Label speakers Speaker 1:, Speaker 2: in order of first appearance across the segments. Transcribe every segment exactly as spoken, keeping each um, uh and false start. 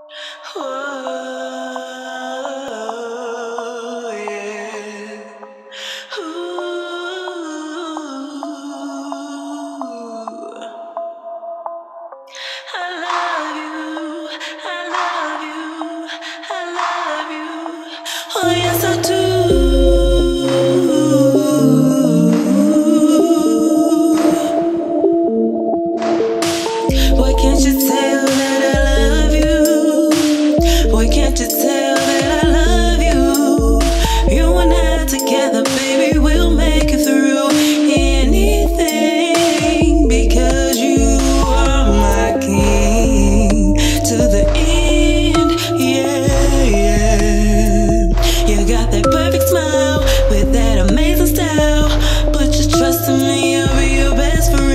Speaker 1: Oh, yeah. Ooh. I love you, I love you, I love you. Oh, yes, I do. Why can't you tell that I love you? Why can't you tell that I love you? You and I together, baby, we'll make it through anything, because you are my king to the end. Yeah, yeah. You got that perfect smile with that amazing style. Put your trust in me, I'll be your best friend.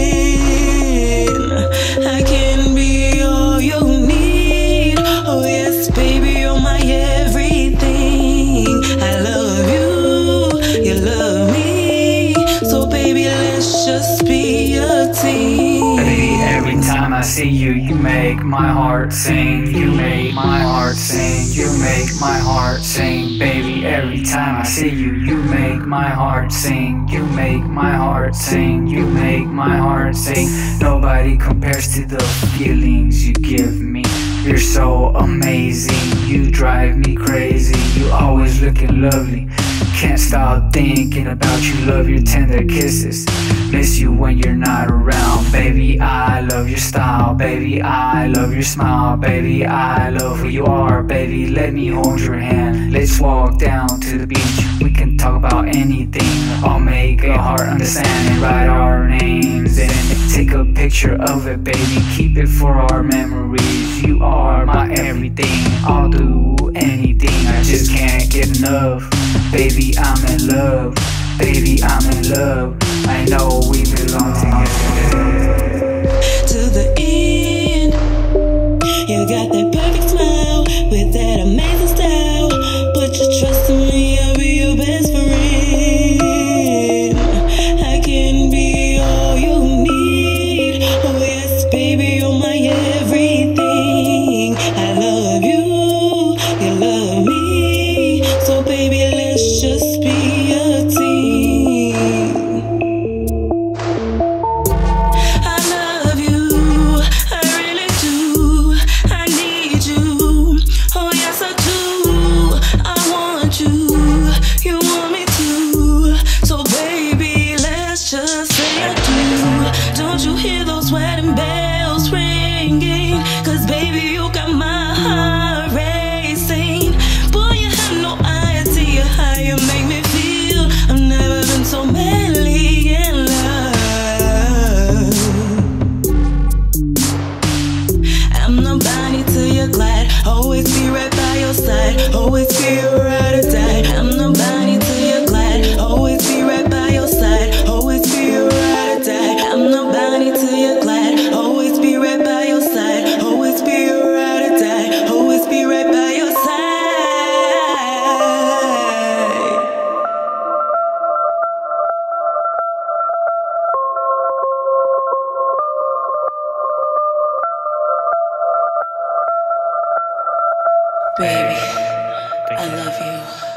Speaker 1: I can be all you need. Oh yes, baby, you're my everything. I love you, you love me. So baby, let's just be a team.
Speaker 2: Baby, every time I see you, you make my heart sing. You make my heart sing. You make my heart sing. Baby, every time I see you, you make my heart sing. You make my heart sing. You make my heart sing. Nobody compares to the feelings you give me. You're so amazing. You drive me crazy. You always looking lovely. Can't stop thinking about you. Love your tender kisses. Miss you when you're not around. Baby, I love your style. Baby, I love your smile. Baby, I love who you are. Baby, let me hold your hand. Let's walk down to the beach. We can talk about anything. I'll make a heart understand and write our names and take a picture of it, baby. Keep it for our memories. You are my everything. I'll do anything. I just can't get enough. Baby, I'm in love. Baby, I'm in love. I know we belong together
Speaker 1: to the end. You got that perfect smile with that amazing style. Put your trust in me, I'll be your best friend. I can be all you need. Oh yes, baby, you're my everything. I love you, you love me. So baby, let's just be a team. I love you, I really do. I need you. Oh yes, I do. I want you. You want me too. So baby, let's just say I do. Don't you hear those wedding bells ringing? Cause baby, you got my heart racing. Boy, you have no idea how you make me feel. I've never been so madly in love. I'm nobody till you're glad. Always be right by your side. Always be your ride or die. I'm nobody till you're glad. Always be right by your side. Always be your ride or die. I'm nobody till you're glad. Always be right by your side. Always be your ride or die. Always be right by your side. Baby, I love you.